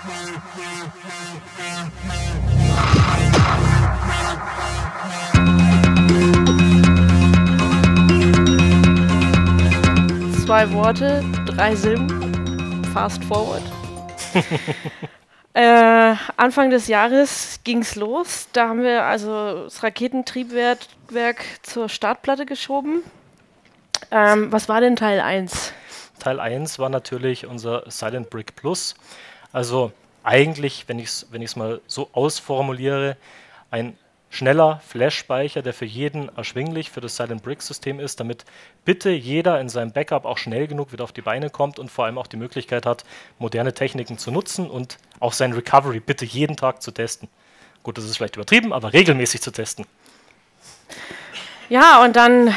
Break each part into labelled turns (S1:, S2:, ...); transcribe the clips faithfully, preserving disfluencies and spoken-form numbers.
S1: Zwei Worte, drei Silben, fast forward. äh, Anfang des Jahres ging es los. Da haben wir also das Raketentriebwerk zur Startplatte geschoben. Ähm, was war denn Teil eins?
S2: Teil eins war natürlich unser Silent Brick Plus. Also eigentlich, wenn ich es wenn ich's mal so ausformuliere, ein schneller Flash-Speicher, der für jeden erschwinglich für das Silent Brick-System ist, damit bitte jeder in seinem Backup auch schnell genug wieder auf die Beine kommt und vor allem auch die Möglichkeit hat, moderne Techniken zu nutzen und auch sein Recovery bitte jeden Tag zu testen. Gut, das ist vielleicht übertrieben, aber regelmäßig zu testen.
S1: Ja, und dann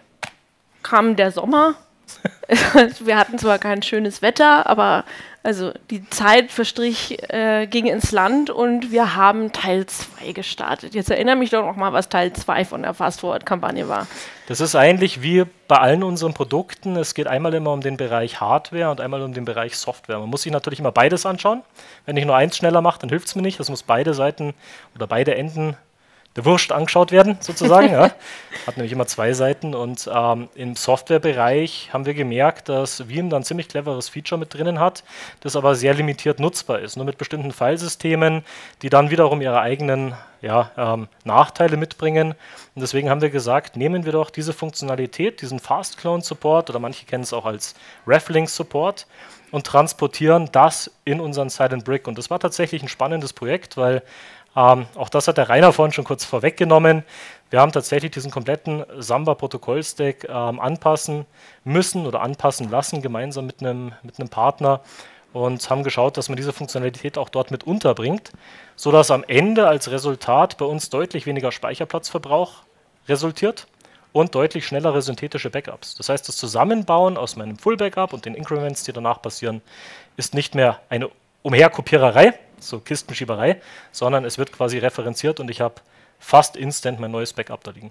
S1: kam der Sommer. Wir hatten zwar kein schönes Wetter, aber also die Zeit verstrich, äh, ging ins Land und wir haben Teil zwei gestartet. Jetzt erinnere mich doch noch mal, was Teil zwei von der Fast-Forward-Kampagne war.
S2: Das ist eigentlich wie bei allen unseren Produkten. Es geht einmal immer um den Bereich Hardware und einmal um den Bereich Software. Man muss sich natürlich immer beides anschauen. Wenn ich nur eins schneller mache, dann hilft es mir nicht. Es muss beide Seiten oder beide Enden der Wurst angeschaut werden, sozusagen. Ja. Hat nämlich immer zwei Seiten und ähm, im Softwarebereich haben wir gemerkt, dass Veeam da ein ziemlich cleveres Feature mit drinnen hat, das aber sehr limitiert nutzbar ist, nur mit bestimmten Filesystemen, die dann wiederum ihre eigenen ja, ähm, Nachteile mitbringen. Und deswegen haben wir gesagt, nehmen wir doch diese Funktionalität, diesen Fast Clone Support oder manche kennen es auch als Reflink Support und transportieren das in unseren Silent Brick. Und das war tatsächlich ein spannendes Projekt, weil Ähm, auch das hat der Rainer vorhin schon kurz vorweggenommen. Wir haben tatsächlich diesen kompletten Samba-Protokoll-Stack ähm, anpassen müssen oder anpassen lassen, gemeinsam mit einem mit einem Partner und haben geschaut, dass man diese Funktionalität auch dort mit unterbringt, sodass am Ende als Resultat bei uns deutlich weniger Speicherplatzverbrauch resultiert und deutlich schnellere synthetische Backups. Das heißt, das Zusammenbauen aus meinem Full-Backup und den Increments, die danach passieren, ist nicht mehr eine Umherkopiererei, so Kistenschieberei, sondern es wird quasi referenziert und ich habe fast instant mein neues Backup da liegen.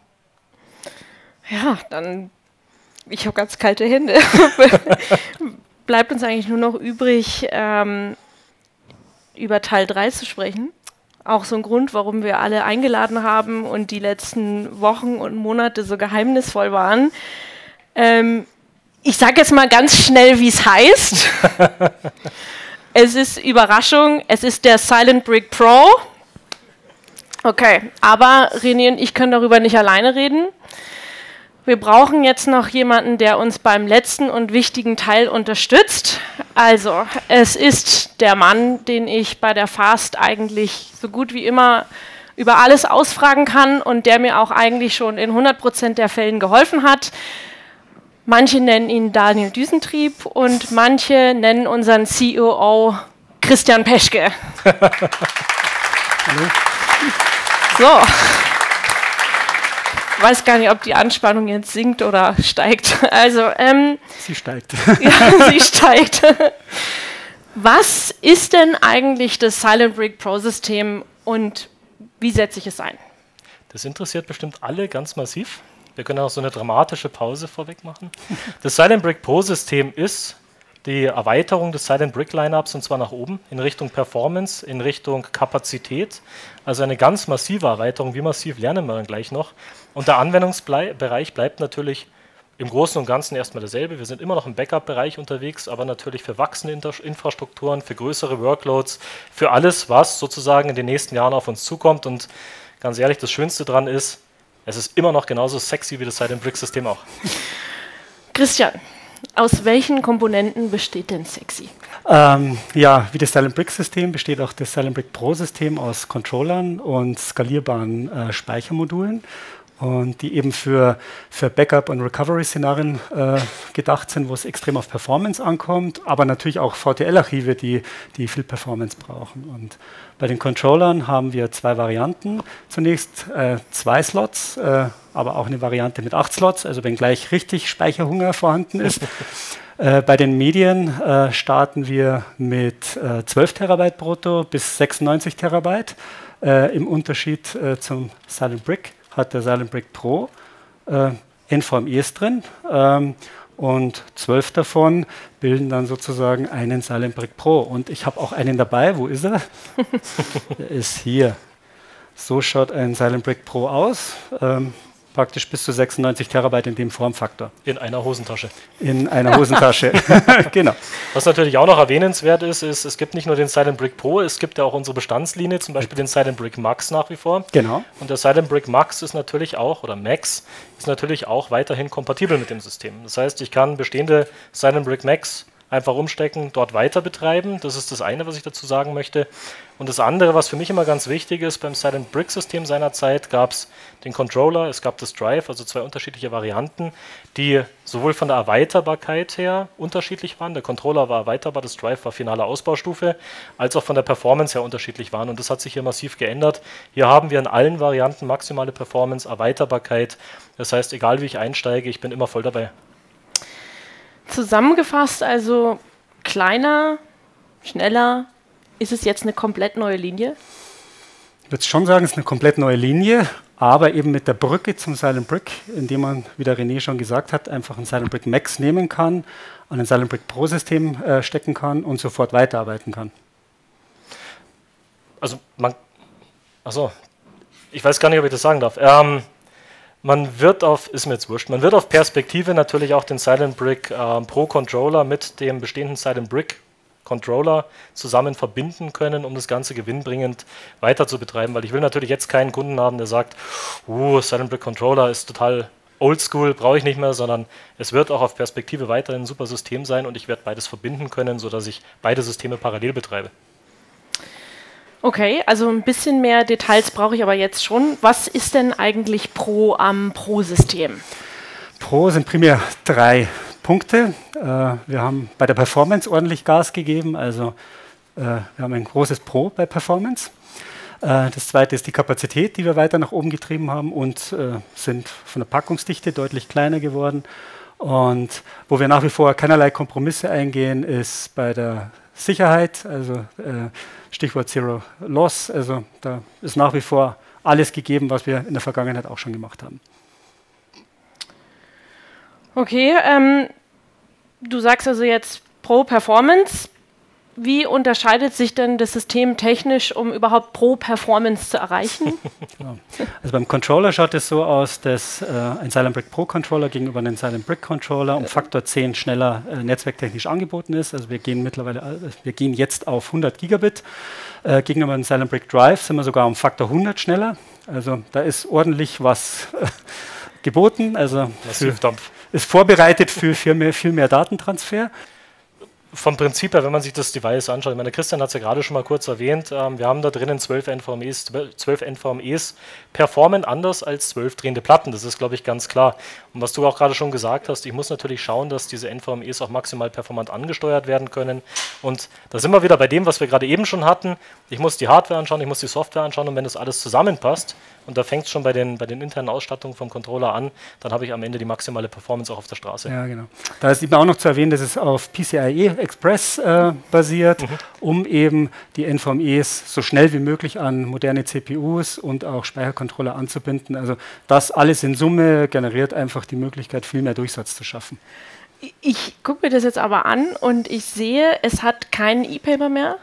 S1: Ja, dann, ich habe ganz kalte Hände. Bleibt uns eigentlich nur noch übrig, ähm, über Teil drei zu sprechen. Auch so ein Grund, warum wir alle eingeladen haben und die letzten Wochen und Monate so geheimnisvoll waren. Ähm, ich sage jetzt mal ganz schnell, wie es heißt. Es ist Überraschung, es ist der Silent Brick Pro. Okay, aber René und ich können darüber nicht alleine reden. Wir brauchen jetzt noch jemanden, der uns beim letzten und wichtigen Teil unterstützt. Also, es ist der Mann, den ich bei der Fast eigentlich so gut wie immer über alles ausfragen kann und der mir auch eigentlich schon in hundert Prozent der Fällen geholfen hat. Manche nennen ihn Daniel Düsentrieb und manche nennen unseren C O O Christian Peschke.
S3: Hallo.
S1: So. Ich weiß gar nicht, ob die Anspannung jetzt sinkt oder steigt. Also, ähm,
S3: sie steigt.
S1: Ja, sie steigt. Was ist denn eigentlich das Silent Brick Pro System und wie setze ich es ein?
S2: Das interessiert bestimmt alle ganz massiv. Wir können auch so eine dramatische Pause vorweg machen. Das Silent Brick Pro System ist die Erweiterung des Silent Brick Lineups und zwar nach oben in Richtung Performance, in Richtung Kapazität. Also eine ganz massive Erweiterung. Wie massiv lernen wir dann gleich noch. Und der Anwendungsbereich bleibt natürlich im Großen und Ganzen erstmal derselbe. Wir sind immer noch im Backup-Bereich unterwegs, aber natürlich für wachsende Infrastrukturen, für größere Workloads, für alles, was sozusagen in den nächsten Jahren auf uns zukommt. Und ganz ehrlich, das Schönste dran ist, es ist immer noch genauso sexy wie das Silent Brick System auch.
S1: Christian, aus welchen Komponenten besteht denn Sexy?
S3: Ähm, ja, wie das Silent Brick System besteht auch das Silent Brick Pro System aus Controllern und skalierbaren äh, Speichermodulen. Und die eben für, für Backup- und Recovery-Szenarien äh, gedacht sind, wo es extrem auf Performance ankommt, aber natürlich auch V T L-Archive, die, die viel Performance brauchen. Und bei den Controllern haben wir zwei Varianten. Zunächst äh, zwei Slots, äh, aber auch eine Variante mit acht Slots, also wenn gleich richtig Speicherhunger vorhanden ist. äh, bei den Medien äh, starten wir mit äh, zwölf Terabyte brutto bis sechsundneunzig Terabyte. Äh, Im Unterschied äh, zum Silent Brick hat der Silent Brick Pro äh, N V M Es drin ähm, und zwölf davon bilden dann sozusagen einen Silent Brick Pro. Und ich habe auch einen dabei. Wo ist er? Der ist hier. So schaut ein Silent Brick Pro aus. Ähm, praktisch bis zu sechsundneunzig Terabyte in dem Formfaktor.
S2: In einer Hosentasche.
S3: In einer Hosentasche, genau.
S2: Was natürlich auch noch erwähnenswert ist, ist, es gibt nicht nur den Silent Brick Pro, es gibt ja auch unsere Bestandslinie, zum Beispiel den Silent Brick Max nach wie vor.
S3: Genau.
S2: Und der Silent Brick Max ist natürlich auch, oder Max, ist natürlich auch weiterhin kompatibel mit dem System. Das heißt, ich kann bestehende Silent Brick Max einfach umstecken, dort weiter betreiben. Das ist das eine, was ich dazu sagen möchte. Und das andere, was für mich immer ganz wichtig ist, beim Silent Brick System seinerzeit gab es den Controller, es gab das Drive, also zwei unterschiedliche Varianten, die sowohl von der Erweiterbarkeit her unterschiedlich waren, der Controller war erweiterbar, das Drive war finale Ausbaustufe, als auch von der Performance her unterschiedlich waren. Und das hat sich hier massiv geändert. Hier haben wir in allen Varianten maximale Performance, Erweiterbarkeit. Das heißt, egal wie ich einsteige, ich bin immer voll dabei.
S1: Zusammengefasst, also kleiner, schneller, ist es jetzt eine komplett neue Linie?
S3: Ich würde schon sagen, es ist eine komplett neue Linie, aber eben mit der Brücke zum Silent Brick, indem man, wie der René schon gesagt hat, einfach ein Silent Brick Max nehmen kann, an ein Silent Brick Pro System äh, stecken kann und sofort weiterarbeiten kann.
S2: Also man, achso, ich weiß gar nicht, ob ich das sagen darf. Ähm, Man wird auf, ist mir jetzt wurscht, man wird auf Perspektive natürlich auch den Silent Brick äh, Pro Controller mit dem bestehenden Silent Brick Controller zusammen verbinden können, um das Ganze gewinnbringend weiter zu betreiben, weil ich will natürlich jetzt keinen Kunden haben, der sagt, uh, Silent Brick Controller ist total oldschool, brauche ich nicht mehr, sondern es wird auch auf Perspektive weiterhin ein super System sein und ich werde beides verbinden können, sodass ich beide Systeme parallel betreibe.
S1: Okay, also ein bisschen mehr Details brauche ich aber jetzt schon. Was ist denn eigentlich Pro am Pro-System?
S3: Pro sind primär drei Punkte. Äh, wir haben bei der Performance ordentlich Gas gegeben, also äh, wir haben ein großes Pro bei Performance. Äh, das zweite ist die Kapazität, die wir weiter nach oben getrieben haben und äh, sind von der Packungsdichte deutlich kleiner geworden. Und wo wir nach wie vor keinerlei Kompromisse eingehen, ist bei der Sicherheit, also äh, Stichwort Zero Loss, also da ist nach wie vor alles gegeben, was wir in der Vergangenheit auch schon gemacht haben.
S1: Okay, ähm, du sagst also jetzt Pro Performance. Wie unterscheidet sich denn das System technisch, um überhaupt Pro Performance zu erreichen?
S3: Genau. Also beim Controller schaut es so aus, dass äh, ein Silent Brick Pro Controller gegenüber einem Silent Brick Controller um Faktor zehn schneller äh, netzwerktechnisch angeboten ist. Also wir gehen mittlerweile, äh, wir gehen jetzt auf hundert Gigabit. Äh, gegenüber einem Silent Brick Drive sind wir sogar um Faktor hundert schneller. Also da ist ordentlich was äh, geboten. Also für, ist vorbereitet für viel mehr, viel mehr Datentransfer.
S2: Vom Prinzip her, wenn man sich das Device anschaut, ich meine, Christian hat es ja gerade schon mal kurz erwähnt, ähm, wir haben da drinnen zwölf N V M Es, zwölf N V M Es performen anders als zwölf drehende Platten, das ist, glaube ich, ganz klar. Und was du auch gerade schon gesagt hast, ich muss natürlich schauen, dass diese N V M Es auch maximal performant angesteuert werden können. Und da sind wir wieder bei dem, was wir gerade eben schon hatten. Ich muss die Hardware anschauen, ich muss die Software anschauen und wenn das alles zusammenpasst, und da fängt es schon bei den, bei den internen Ausstattungen vom Controller an, dann habe ich am Ende die maximale Performance auch auf der Straße.
S3: Ja, genau. Da ist eben auch noch zu erwähnen, dass es auf P C I E Express äh, basiert, mhm. um eben die N V M Es so schnell wie möglich an moderne C P Us und auch Speichercontroller anzubinden. Also das alles in Summe generiert einfach die Möglichkeit, viel mehr Durchsatz zu schaffen.
S1: Ich gucke mir das jetzt aber an und ich sehe, es hat keinen E-Paper mehr.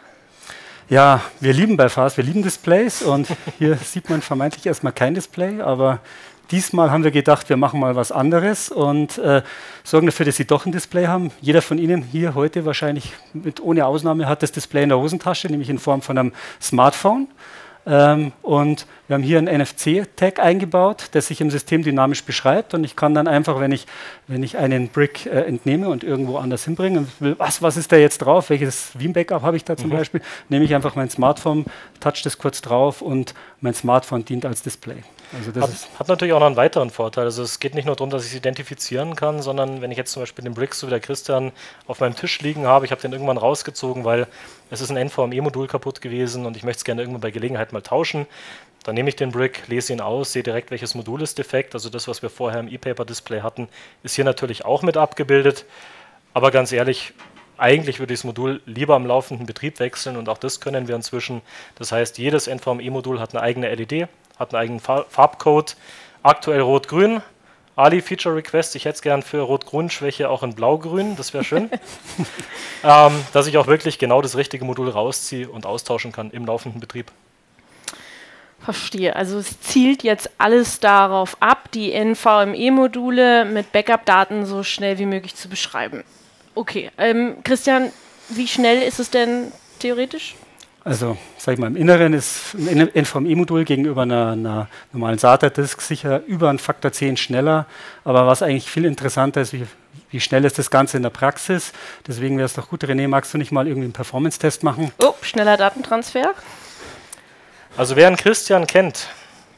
S3: Ja, wir lieben bei F A S, wir lieben Displays und hier sieht man vermeintlich erstmal kein Display, aber diesmal haben wir gedacht, wir machen mal was anderes und äh, sorgen dafür, dass Sie doch ein Display haben. Jeder von Ihnen hier heute wahrscheinlich mit ohne Ausnahme hat das Display in der Hosentasche, nämlich in Form von einem Smartphone. Ähm, und wir haben hier einen N F C-Tag eingebaut, der sich im System dynamisch beschreibt und ich kann dann einfach, wenn ich, wenn ich einen Brick äh, entnehme und irgendwo anders hinbringe und will, was, was ist da jetzt drauf, welches Veeam-Backup habe ich da zum mhm. Beispiel, nehme ich einfach mein Smartphone, touch das kurz drauf und mein Smartphone dient als Display. Also das
S2: hat,
S3: ist
S2: hat natürlich auch noch einen weiteren Vorteil. Also es geht nicht nur darum, dass ich es identifizieren kann, sondern wenn ich jetzt zum Beispiel den Brick, so wie der Christian, auf meinem Tisch liegen habe, ich habe den irgendwann rausgezogen, weil es ist ein N V M E-Modul kaputt gewesen und ich möchte es gerne irgendwann bei Gelegenheit mal tauschen, dann nehme ich den Brick, lese ihn aus, sehe direkt, welches Modul ist defekt. Also das, was wir vorher im E-Paper-Display hatten, ist hier natürlich auch mit abgebildet. Aber ganz ehrlich, eigentlich würde ich das Modul lieber am laufenden Betrieb wechseln und auch das können wir inzwischen. Das heißt, jedes N V M E-Modul hat eine eigene L E D, hat einen eigenen Farbcode, aktuell rot-grün. Ali, Feature Request, ich hätte es gern für Rot-Grün-Schwäche auch in Blau-Grün, das wäre schön. ähm, dass ich auch wirklich genau das richtige Modul rausziehe und austauschen kann im laufenden Betrieb.
S1: Verstehe. Also es zielt jetzt alles darauf ab, die N V M E-Module mit Backup-Daten so schnell wie möglich zu beschreiben. Okay. Ähm, Christian, wie schnell ist es denn theoretisch?
S3: Also, sag ich mal, im Inneren ist ein N V M E-Modul gegenüber einer, einer normalen SATA-Disk sicher über einen Faktor zehn schneller. Aber was eigentlich viel interessanter ist, wie, wie schnell ist das Ganze in der Praxis. Deswegen wäre es doch gut, René, magst du nicht mal irgendwie einen Performance-Test machen?
S1: Oh, schneller Datentransfer.
S2: Also wer einen Christian kennt,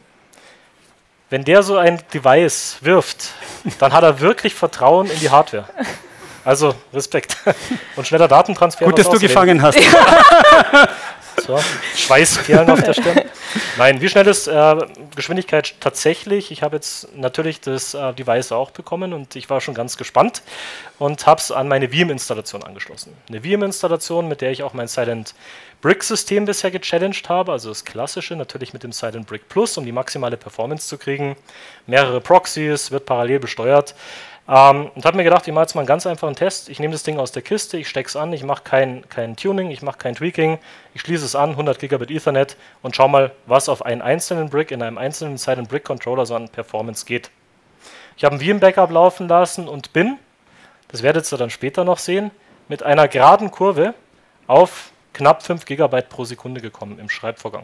S2: wenn der so ein Device wirft, dann hat er wirklich Vertrauen in die Hardware. Also Respekt. Und schneller Datentransfer.
S3: Gut, dass du gefangen hast.
S2: So, Schweißperlen auf der Stirn. Nein, wie schnell ist äh, Geschwindigkeit tatsächlich? Ich habe jetzt natürlich das äh, Device auch bekommen und ich war schon ganz gespannt und habe es an meine V M Installation angeschlossen. Eine V M Installation, mit der ich auch mein Silent Brick System bisher gechallenged habe, also das klassische, natürlich mit dem Silent Brick Plus, um die maximale Performance zu kriegen. Mehrere Proxys, wird parallel besteuert. Ähm, und habe mir gedacht, ich mache jetzt mal einen ganz einfachen Test. Ich nehme das Ding aus der Kiste, ich stecke es an, ich mache kein, kein Tuning, ich mache kein Tweaking, ich schließe es an, hundert Gigabit Ethernet und schau mal, was auf einen einzelnen Brick in einem einzelnen Silent Brick Controller so an Performance geht. Ich habe ein V M-Backup laufen lassen und bin, das werdet ihr dann später noch sehen, mit einer geraden Kurve auf knapp fünf Gigabyte pro Sekunde gekommen im Schreibvorgang.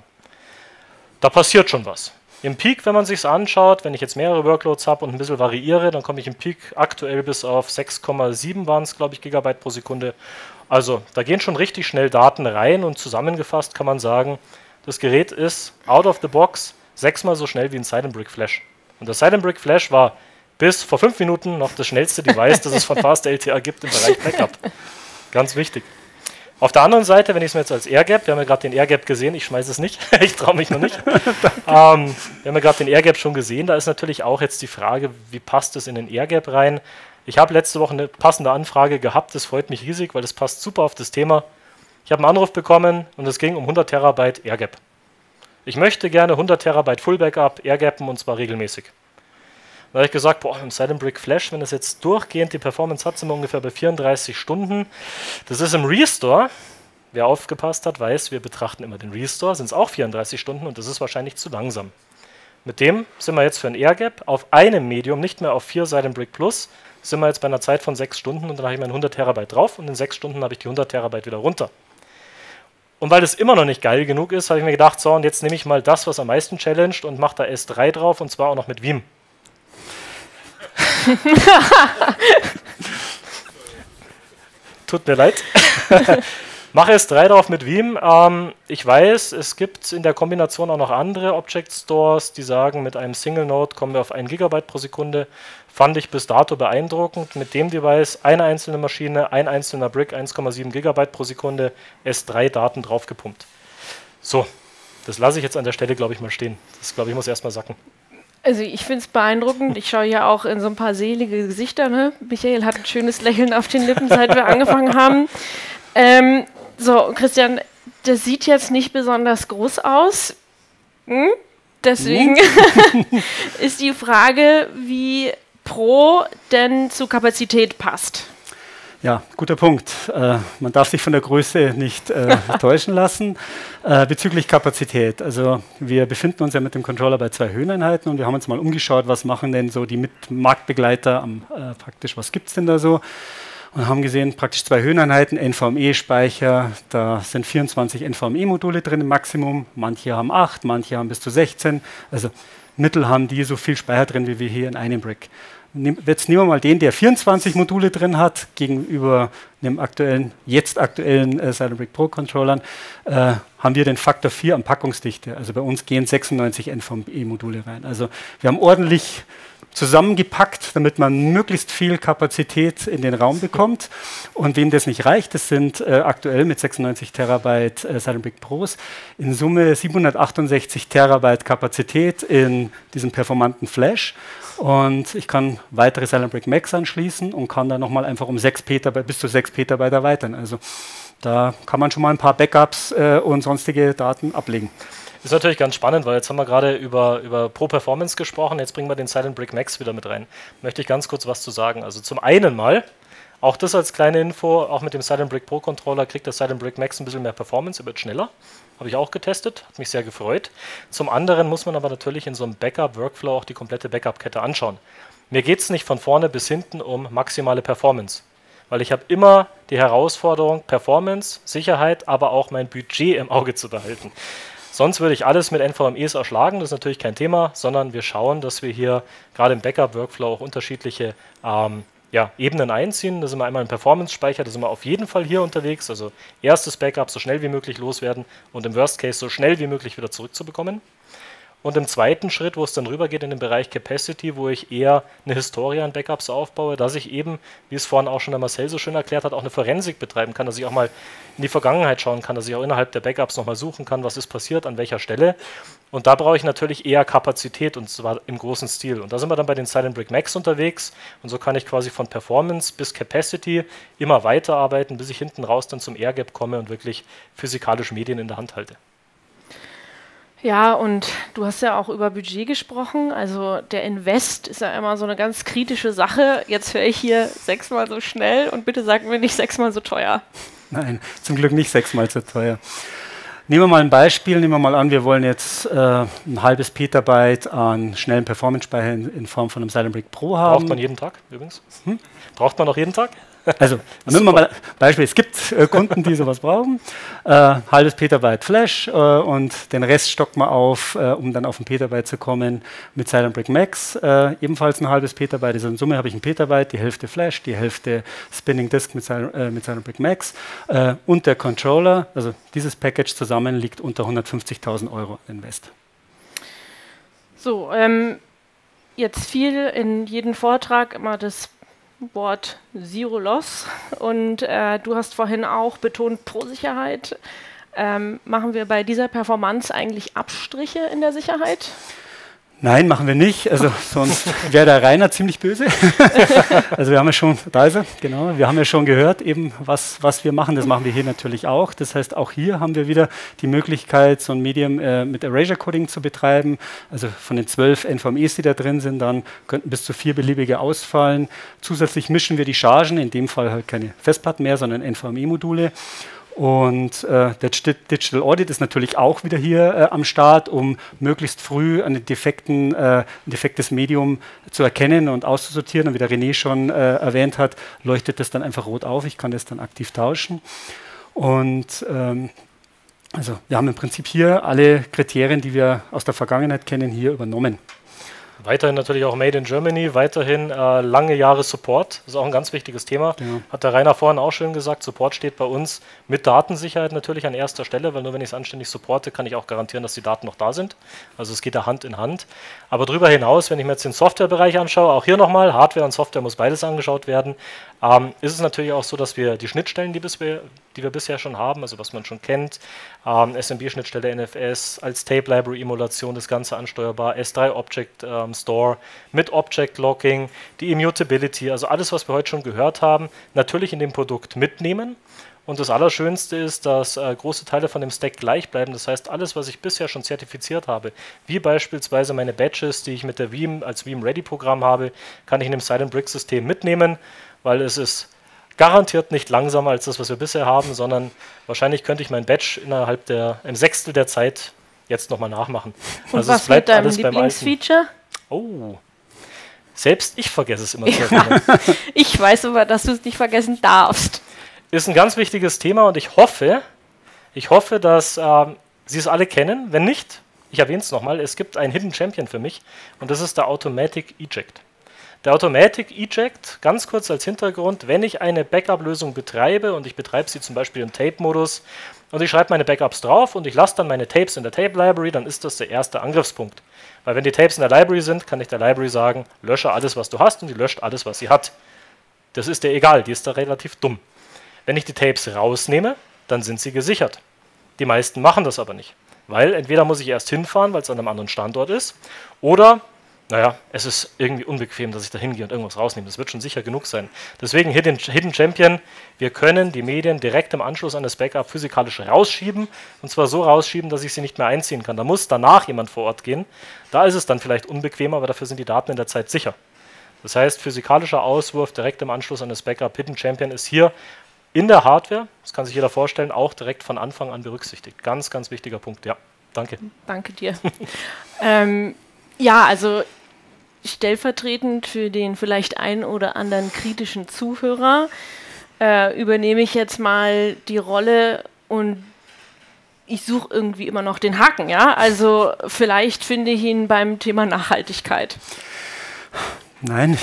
S2: Da passiert schon was. Im Peak, wenn man sich es anschaut, wenn ich jetzt mehrere Workloads habe und ein bisschen variiere, dann komme ich im Peak aktuell bis auf sechs Komma sieben waren es, glaube ich, Gigabyte pro Sekunde. Also da gehen schon richtig schnell Daten rein und zusammengefasst kann man sagen, das Gerät ist out of the box sechsmal so schnell wie ein Silent Brick Flash. Und das Silent Brick Flash war bis vor fünf Minuten noch das schnellste Device, das es von FastLTR gibt im Bereich Backup. Ganz wichtig. Auf der anderen Seite, wenn ich es mir jetzt als AirGap, wir haben ja gerade den AirGap gesehen, ich schmeiße es nicht, ich traue mich noch nicht. ähm, wir haben ja gerade den AirGap schon gesehen, da ist natürlich auch jetzt die Frage, wie passt es in den AirGap rein? Ich habe letzte Woche eine passende Anfrage gehabt, das freut mich riesig, weil das passt super auf das Thema. Ich habe einen Anruf bekommen und es ging um hundert Terabyte AirGap. Ich möchte gerne hundert Terabyte Full Backup AirGappen und zwar regelmäßig. Da habe ich gesagt, boah, im Silent Brick Flash, wenn das jetzt durchgehend die Performance hat, sind wir ungefähr bei vierunddreißig Stunden. Das ist im Restore, wer aufgepasst hat, weiß, wir betrachten immer den Restore, sind es auch vierunddreißig Stunden und das ist wahrscheinlich zu langsam. Mit dem sind wir jetzt für ein AirGap auf einem Medium, nicht mehr auf vier Silent Brick Plus, sind wir jetzt bei einer Zeit von sechs Stunden und dann habe ich meine hundert Terabyte drauf und in sechs Stunden habe ich die hundert Terabyte wieder runter. Und weil das immer noch nicht geil genug ist, habe ich mir gedacht, so und jetzt nehme ich mal das, was am meisten challenged und mache da S drei drauf und zwar auch noch mit V I M. Tut mir leid. Mache S drei drauf mit V I M. Ähm, ich weiß, es gibt in der Kombination auch noch andere Object Stores, die sagen, mit einem Single Node kommen wir auf ein Gigabyte pro Sekunde. Fand ich bis dato beeindruckend. Mit dem Device eine einzelne Maschine, ein einzelner Brick, eins Komma sieben Gigabyte pro Sekunde, S drei Daten draufgepumpt. So, das lasse ich jetzt an der Stelle, glaube ich, mal stehen. Das, glaube ich, muss erstmal sacken.
S1: Also ich finde es beeindruckend. Ich schaue ja auch in so ein paar selige Gesichter. Ne? Michael hat ein schönes Lächeln auf den Lippen, seit wir angefangen haben. Ähm, so, Christian, das sieht jetzt nicht besonders groß aus. Hm? Deswegen hm? ist die Frage, wie Pro denn zu Kapazität passt.
S3: Ja, guter Punkt. Äh, man darf sich von der Größe nicht äh, täuschen lassen. Äh, bezüglich Kapazität. Also wir befinden uns ja mit dem Controller bei zwei Höheneinheiten und wir haben uns mal umgeschaut, was machen denn so die Marktbegleiter am, äh, praktisch, was gibt es denn da so? Und haben gesehen, praktisch zwei Höheneinheiten, N V M E-Speicher, da sind vierundzwanzig N V M E-Module drin im Maximum. Manche haben acht, manche haben bis zu sechzehn. Also Mittel haben die so viel Speicher drin, wie wir hier in einem Brick. Jetzt nehmen wir mal den, der vierundzwanzig Module drin hat, gegenüber dem aktuellen, jetzt aktuellen äh, Silent Brick Pro Controllern, äh, haben wir den Faktor vier an Packungsdichte. Also bei uns gehen sechsundneunzig N V M E-Module rein. Also wir haben ordentlich zusammengepackt, damit man möglichst viel Kapazität in den Raum bekommt. Und wem das nicht reicht, das sind äh, aktuell mit sechsundneunzig Terabyte äh, Silent Brick Pros in Summe siebenhundertachtundsechzig Terabyte Kapazität in diesem performanten Flash. Und ich kann weitere Silent Brick Max anschließen und kann dann nochmal einfach um sechs Petabyte bis zu sechs Petabyte erweitern. Also da kann man schon mal ein paar Backups äh, und sonstige Daten ablegen.
S2: Ist natürlich ganz spannend, weil jetzt haben wir gerade über, über Pro Performance gesprochen, jetzt bringen wir den Silent Brick Max wieder mit rein. Möchte ich ganz kurz was zu sagen. Also zum einen mal, auch das als kleine Info, auch mit dem Silent Brick Pro Controller kriegt der Silent Brick Max ein bisschen mehr Performance, er wird schneller. Habe ich auch getestet, hat mich sehr gefreut. Zum anderen muss man aber natürlich in so einem Backup-Workflow auch die komplette Backup-Kette anschauen. Mir geht es nicht von vorne bis hinten um maximale Performance, weil ich habe immer die Herausforderung, Performance, Sicherheit, aber auch mein Budget im Auge zu behalten. Sonst würde ich alles mit N V M Es erschlagen, das ist natürlich kein Thema, sondern wir schauen, dass wir hier gerade im Backup-Workflow auch unterschiedliche ähm, ja, Ebenen einziehen. Da sind wir einmal im Performance-Speicher, da sind wir auf jeden Fall hier unterwegs, also erstes Backup so schnell wie möglich loswerden und im Worst Case so schnell wie möglich wieder zurückzubekommen. Und im zweiten Schritt, wo es dann rübergeht in den Bereich Capacity, wo ich eher eine Historie an Backups aufbaue, dass ich eben, wie es vorhin auch schon der Marcel so schön erklärt hat, auch eine Forensik betreiben kann, dass ich auch mal in die Vergangenheit schauen kann, dass ich auch innerhalb der Backups nochmal suchen kann, was ist passiert, an welcher Stelle. Und da brauche ich natürlich eher Kapazität und zwar im großen Stil. Und da sind wir dann bei den Silent Brick Max unterwegs und so kann ich quasi von Performance bis Capacity immer weiterarbeiten, bis ich hinten raus dann zum Air Gap komme und wirklich physikalisch Medien in der Hand halte.
S1: Ja, und du hast ja auch über Budget gesprochen. Also der Invest ist ja immer so eine ganz kritische Sache. Jetzt höre ich hier sechsmal so schnell und bitte sag mir nicht sechsmal so teuer.
S3: Nein, zum Glück nicht sechsmal so teuer. Nehmen wir mal ein Beispiel. Nehmen wir mal an, wir wollen jetzt äh, ein halbes Petabyte an schnellen Performance-Speicher in, in Form von einem Silent Brick Pro haben.
S2: Braucht man jeden Tag übrigens? Hm? Braucht man auch jeden Tag?
S3: Also, nehmen wir mal ein Beispiel. Es gibt äh, Kunden, die sowas brauchen. Äh, halbes Petabyte Flash äh, und den Rest stockt man auf, äh, um dann auf ein Petabyte zu kommen mit Silent Brick Max. Äh, ebenfalls ein halbes Petabyte. Also in Summe habe ich ein Petabyte, die Hälfte Flash, die Hälfte Spinning Disk mit, Sil äh, mit Silent Brick Max äh, und der Controller. Also dieses Package zusammen liegt unter hundertfünfzigtausend Euro Invest.
S1: So, ähm, jetzt fiel in jedem Vortrag immer das Wort Zero Loss und äh, du hast vorhin auch betont Pro-Sicherheit. Ähm, machen wir bei dieser Performance eigentlich Abstriche in der Sicherheit?
S3: Nein, machen wir nicht. Also sonst wäre der Rainer ziemlich böse. Also wir haben ja schon, da ist er, genau, wir haben ja schon gehört, eben was, was wir machen, das machen wir hier natürlich auch. Das heißt, auch hier haben wir wieder die Möglichkeit, so ein Medium äh, mit Erasure Coding zu betreiben. Also von den zwölf N V M Es, die da drin sind, dann könnten bis zu vier beliebige ausfallen. Zusätzlich mischen wir die Chargen, in dem Fall halt keine Festplatten mehr, sondern N V M E-Module. Und äh, der Digital Audit ist natürlich auch wieder hier äh, am Start, um möglichst früh einen defekten, äh, ein defektes Medium zu erkennen und auszusortieren. Und wie der René schon äh, erwähnt hat, leuchtet das dann einfach rot auf. Ich kann das dann aktiv tauschen. Und ähm, also wir haben im Prinzip hier alle Kriterien, die wir aus der Vergangenheit kennen, hier übernommen.
S2: Weiterhin natürlich auch Made in Germany, weiterhin äh, lange Jahre Support, das ist auch ein ganz wichtiges Thema. Ja. Hat der Rainer vorhin auch schön gesagt, Support steht bei uns mit Datensicherheit natürlich an erster Stelle, weil nur wenn ich es anständig supporte, kann ich auch garantieren, dass die Daten noch da sind. Also es geht da Hand in Hand. Aber darüber hinaus, wenn ich mir jetzt den Softwarebereich anschaue, auch hier nochmal, Hardware und Software muss beides angeschaut werden, ähm, ist es natürlich auch so, dass wir die Schnittstellen, die, bis wir, die wir bisher schon haben, also was man schon kennt, ähm, S M B-Schnittstelle, N F S, als Tape-Library-Emulation das Ganze ansteuerbar, S drei Object ähm, Store mit Object Locking, die Immutability, also alles, was wir heute schon gehört haben, natürlich in dem Produkt mitnehmen. Und das Allerschönste ist, dass äh, große Teile von dem Stack gleich bleiben. Das heißt, alles, was ich bisher schon zertifiziert habe, wie beispielsweise meine Badges, die ich mit der Veeam als Veeam Ready-Programm habe, kann ich in dem Silent Brick-System mitnehmen, weil es ist garantiert nicht langsamer als das, was wir bisher haben, sondern wahrscheinlich könnte ich mein Badge innerhalb der, im Sechstel der Zeit jetzt nochmal nachmachen.
S1: Und also was es bleibt mit deinem Lieblingsfeature?
S2: Oh, selbst ich vergesse es immer zu erinnern.
S1: Ich weiß aber, dass du es nicht vergessen darfst.
S2: Ist ein ganz wichtiges Thema und ich hoffe, ich hoffe, dass ähm, Sie es alle kennen. Wenn nicht, ich erwähne es nochmal, es gibt einen Hidden Champion für mich und das ist der Automatic Eject. Der Automatic Eject, ganz kurz als Hintergrund, wenn ich eine Backup-Lösung betreibe und ich betreibe sie zum Beispiel im Tape-Modus und ich schreibe meine Backups drauf und ich lasse dann meine Tapes in der Tape-Library, dann ist das der erste Angriffspunkt. Weil wenn die Tapes in der Library sind, kann ich der Library sagen, lösche alles, was du hast und die löscht alles, was sie hat. Das ist dir egal, die ist da relativ dumm. Wenn ich die Tapes rausnehme, dann sind sie gesichert. Die meisten machen das aber nicht, weil entweder muss ich erst hinfahren, weil es an einem anderen Standort ist, oder Naja, es ist irgendwie unbequem, dass ich da hingehe und irgendwas rausnehme. Das wird schon sicher genug sein. Deswegen Hidden, Hidden Champion, wir können die Medien direkt im Anschluss an das Backup physikalisch rausschieben. Und zwar so rausschieben, dass ich sie nicht mehr einziehen kann. Da muss danach jemand vor Ort gehen. Da ist es dann vielleicht unbequemer, aber dafür sind die Daten in der Zeit sicher. Das heißt, physikalischer Auswurf direkt im Anschluss an das Backup. Hidden Champion ist hier in der Hardware, das kann sich jeder vorstellen, auch direkt von Anfang an berücksichtigt. Ganz, ganz wichtiger Punkt. Ja, danke.
S1: Danke dir. ähm, ja, also stellvertretend für den vielleicht einen oder anderen kritischen Zuhörer äh, übernehme ich jetzt mal die Rolle und ich suche irgendwie immer noch den Haken, ja? Also vielleicht finde ich ihn beim Thema Nachhaltigkeit.
S3: Nein,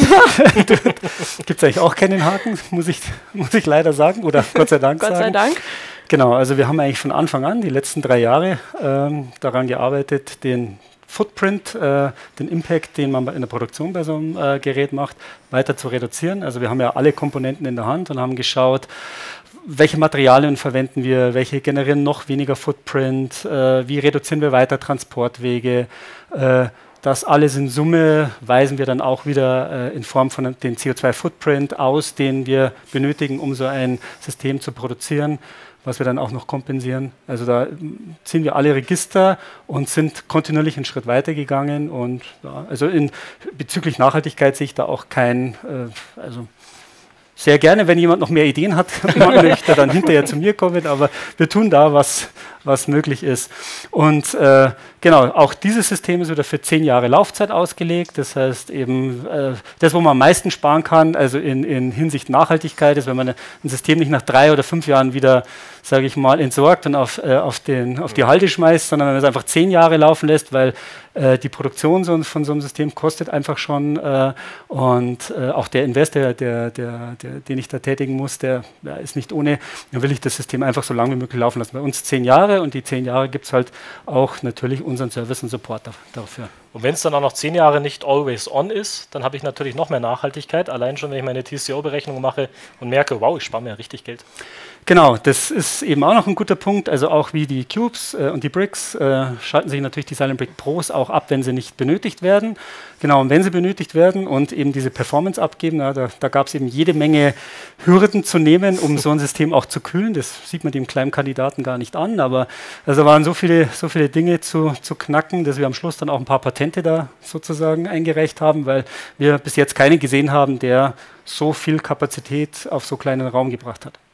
S3: gibt es eigentlich auch keinen Haken, muss ich, muss ich leider sagen, oder Gott sei Dank
S1: Gott
S3: sagen.
S1: sei Dank.
S3: Genau, also wir haben eigentlich von Anfang an, die letzten drei Jahre, ähm, daran gearbeitet, den Footprint, äh, den Impact, den man in der Produktion bei so einem äh, Gerät macht, weiter zu reduzieren. Also wir haben ja alle Komponenten in der Hand und haben geschaut, welche Materialien verwenden wir, welche generieren noch weniger Footprint, äh, wie reduzieren wir weiter Transportwege. Äh, das alles in Summe weisen wir dann auch wieder äh, in Form von dem C O zwei Footprint aus, den wir benötigen, um so ein System zu produzieren, was wir dann auch noch kompensieren. Also da ziehen wir alle Register und sind kontinuierlich einen Schritt weitergegangen. Und ja, also in, bezüglich Nachhaltigkeit sehe ich da auch kein, äh, also sehr gerne, wenn jemand noch mehr Ideen hat, man möchte dann hinterher zu mir kommen, aber wir tun da, was, was möglich ist. Und äh, genau, auch dieses System ist wieder für zehn Jahre Laufzeit ausgelegt. Das heißt eben, äh, das, wo man am meisten sparen kann, also in, in Hinsicht Nachhaltigkeit, ist, wenn man ein System nicht nach drei oder fünf Jahren wieder, sage ich mal, entsorgt und auf, äh, auf, den, auf die Halde schmeißt, sondern wenn man es einfach zehn Jahre laufen lässt, weil äh, die Produktion so, von so einem System kostet einfach schon äh, und äh, auch der Investor, der, der, der, den ich da tätigen muss, der ja, ist nicht ohne, dann will ich das System einfach so lange wie möglich laufen lassen. Bei uns zehn Jahre und die zehn Jahre gibt es halt auch natürlich unseren Service und Support dafür.
S2: Und wenn es dann auch noch zehn Jahre nicht always on ist, dann habe ich natürlich noch mehr Nachhaltigkeit, allein schon, wenn ich meine T C O-Berechnung mache und merke, wow, ich spare mir richtig Geld.
S3: Genau, das ist eben auch noch ein guter Punkt. Also auch wie die Cubes äh, und die Bricks äh, schalten sich natürlich die Silent Brick Pros auch ab, wenn sie nicht benötigt werden. Genau, und wenn sie benötigt werden und eben diese Performance abgeben, na, da, da gab es eben jede Menge Hürden zu nehmen, um so ein System auch zu kühlen. Das sieht man dem kleinen Kandidaten gar nicht an, aber also waren so viele, so viele Dinge zu, zu knacken, dass wir am Schluss dann auch ein paar Patente da sozusagen eingereicht haben, weil wir bis jetzt keinen gesehen haben, der so viel Kapazität auf so kleinen Raum gebracht hat.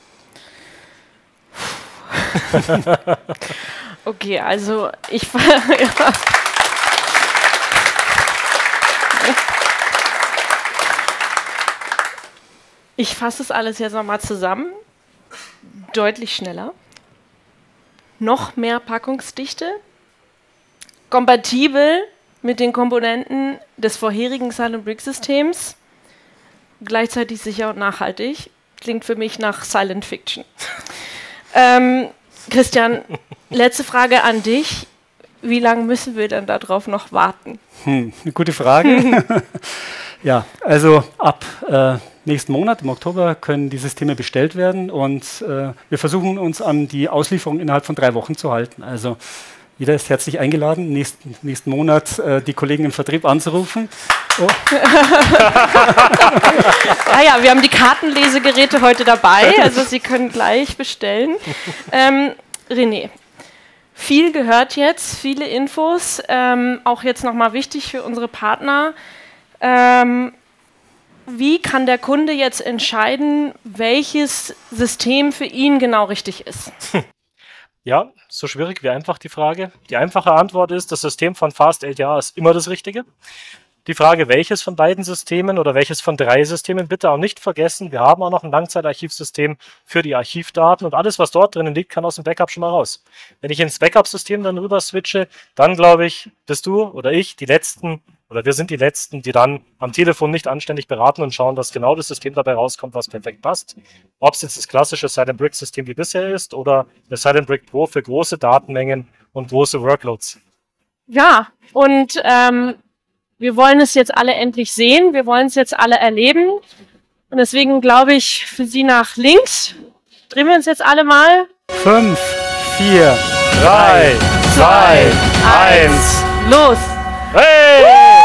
S1: Okay, also ich ich fasse es alles jetzt nochmal zusammen. Deutlich schneller, noch mehr Packungsdichte, kompatibel mit den Komponenten des vorherigen Silent Brick Systems, gleichzeitig sicher und nachhaltig. Klingt für mich nach Silent Fiction. Ähm, Christian, letzte Frage an dich. Wie lange müssen wir denn darauf noch warten?
S3: Hm, eine gute Frage. Ja, also ab äh, nächsten Monat, im Oktober, können die Systeme bestellt werden und äh, wir versuchen uns an die Auslieferung innerhalb von drei Wochen zu halten. Also jeder ist herzlich eingeladen, nächsten, nächsten Monat äh, die Kollegen im Vertrieb anzurufen. Oh.
S1: Ah ja, wir haben die Kartenlesegeräte heute dabei, also Sie können gleich bestellen. Ähm, René, viel gehört jetzt, viele Infos, ähm, auch jetzt nochmal wichtig für unsere Partner. Ähm, wie kann der Kunde jetzt entscheiden, welches System für ihn genau richtig ist?
S2: Ja, so schwierig wie einfach die Frage. Die einfache Antwort ist, das System von Fast L T A ist immer das Richtige. Die Frage, welches von beiden Systemen oder welches von drei Systemen, bitte auch nicht vergessen, wir haben auch noch ein Langzeitarchivsystem für die Archivdaten und alles, was dort drinnen liegt, kann aus dem Backup schon mal raus. Wenn ich ins Backup-System dann rüber switche, dann glaube ich, bist du oder ich die Letzten oder wir sind die Letzten, die dann am Telefon nicht anständig beraten und schauen, dass genau das System dabei rauskommt, was perfekt passt. Ob es jetzt das klassische Silent Brick System wie bisher ist oder der Silent Brick Pro für große Datenmengen und große Workloads.
S1: Ja, und ähm, wir wollen es jetzt alle endlich sehen, wir wollen es jetzt alle erleben und deswegen glaube ich für Sie nach links, drehen wir uns jetzt alle mal.
S3: Fünf, vier,
S2: drei, zwei, eins,
S1: los!
S2: Hey!